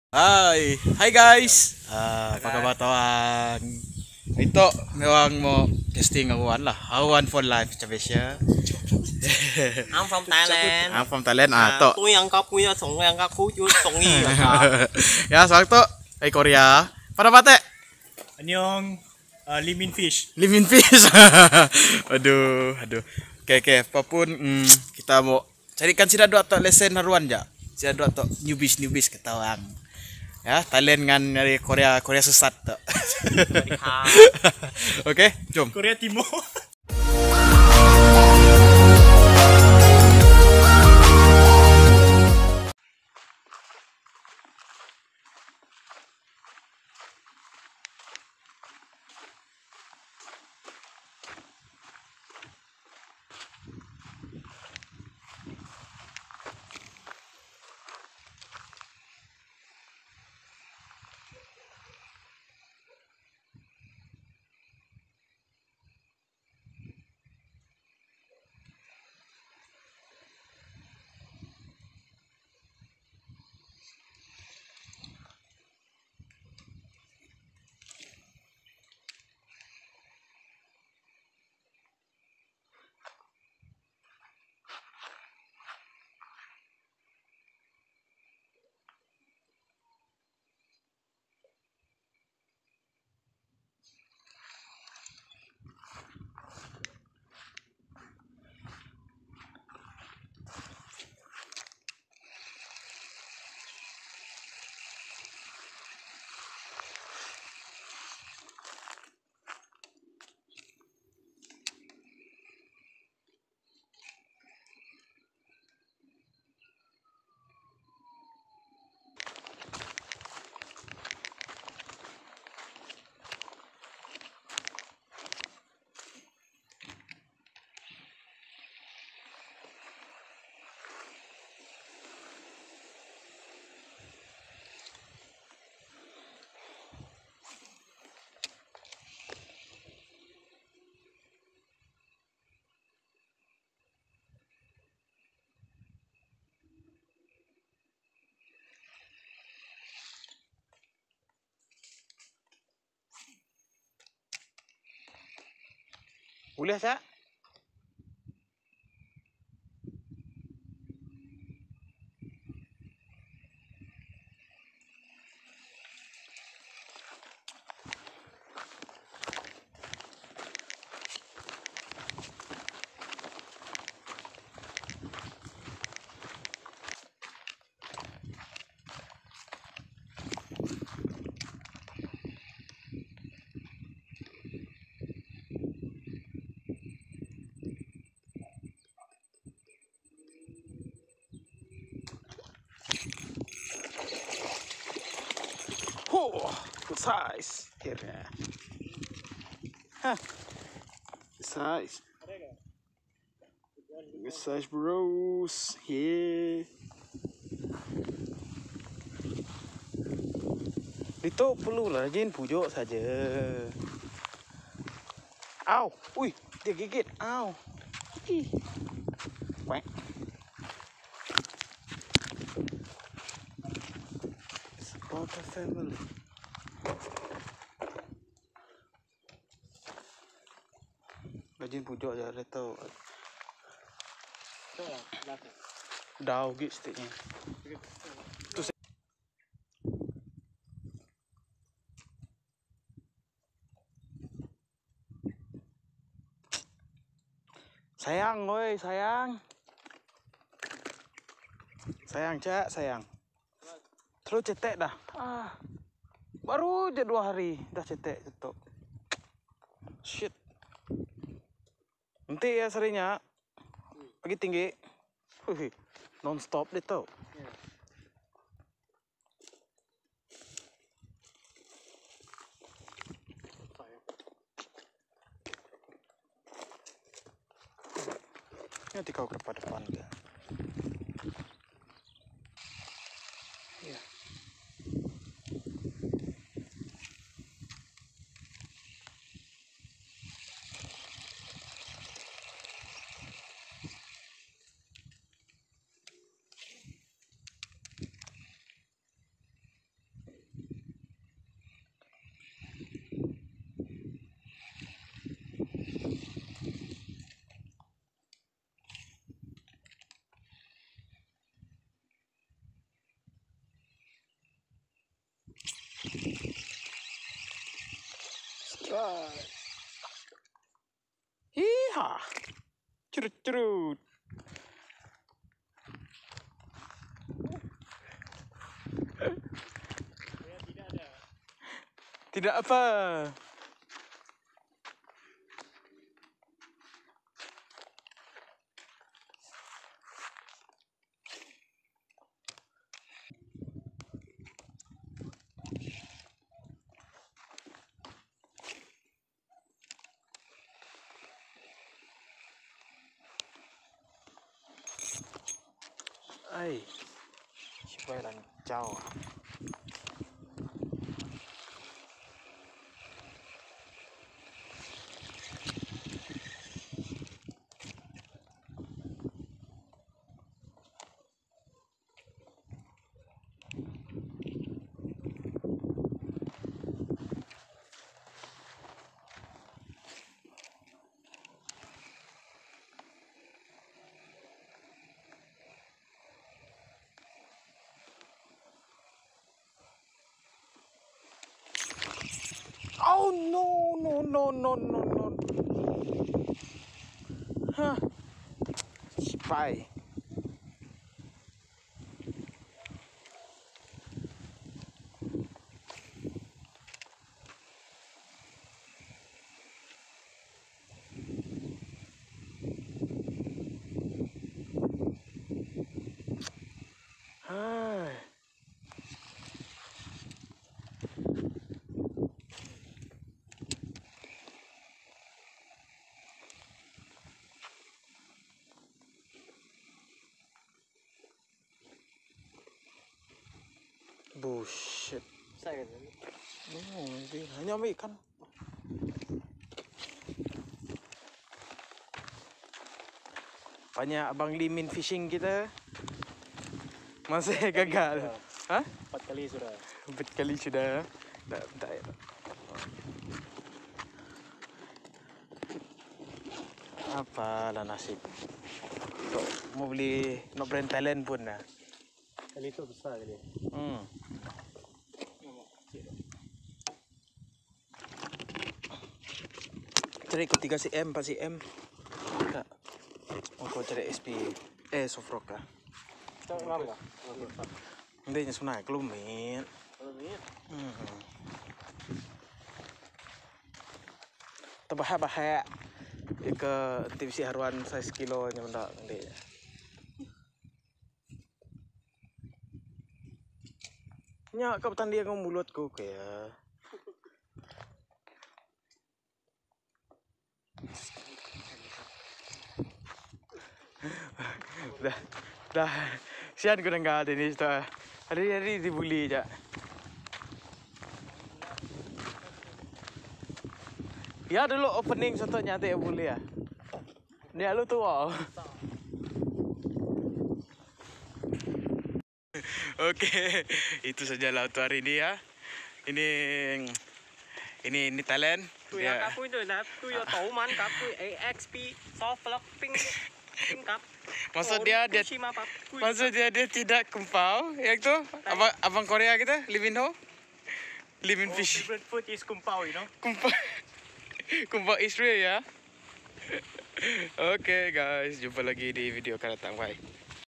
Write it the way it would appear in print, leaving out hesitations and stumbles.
Hai guys. Apa kabar tawang? Ito, mewang mo casting awan lah. Awan for life Chabesya. I'm from Thailand. I'm from Thailand. To. Tôi ăn cắp quý sống ăn cắp khu chú sống y rồi cả. Ya, sang to. Ay Korea. Para bate. Anyong Limin Fish. Limin fish. aduh. Oke, apapun kita mau carikan sida dua atau lesen haruan ja. Sida dua atau newbies ketawang. Ya, Thailand ngan dari Korea sesat tuh. Oke, jom. Korea Timur. Boleh sah? Oh, good size. Akhirnya. Hah. Good size. Good size bros. Yeah. Itu perlu rajin pujuk saja. Au, wih, dia gigit. Au. Ih. Quack. It's about the family. Rajin pujuk aja, tahu. Đau gitu stiknya. Sayang, woi, sayang. Sayang, Cak, sayang. Terus cetek dah. Baru aja 2 hari dah cetek cetok. Shit. Nanti ya seringnya. Lagi tinggi. Non stop deh tau. Nanti kau ke depan ya. Strike. Hiha. Curut-curut. Tidak ada. Tidak apa. Ai, siapa yang jauh? Oh no. Hah. Spy. Hai. Bullshit. Saya Nanti hanya ambil ikan. Banyak abang Limin fishing kita masih gagal. Hah? 4 kali sudah. 4 kali sudah. Tak. Apalah nasib. Tok, mau beli no brand talent pun dah. Kali itu besar kali. Cari ikut 3 cm, 4 cm. Tak. Mau cari SP. Sofrock lah. tak lama. Hindi niya sunay, kelumit. Tabaha-baha. Ika TVC haruan 6 kilo niya benda. Hindi. Nya kapitan dia ng mulut ko kaya. dah sian ko nang gada ni ito. Hari-hari dibuli aja. Ya dulu opening satu nyate buli ya. Ni lu tu wow. Oke, itu sajalah untuk hari ini ya. Ini talent. Tôi ăn cá cuối rồi nè, tôi vô tủ mà ăn cá cuối AXP soft lock pink cup. Maksud dia tidak kumpau, yang tu abang Korea kita, Lee Min Ho, Lee Min Fish. Favorite food is kumpau, you know. Kumpau Israel ya. Oke guys, jumpa lagi di video akan datang. Bye.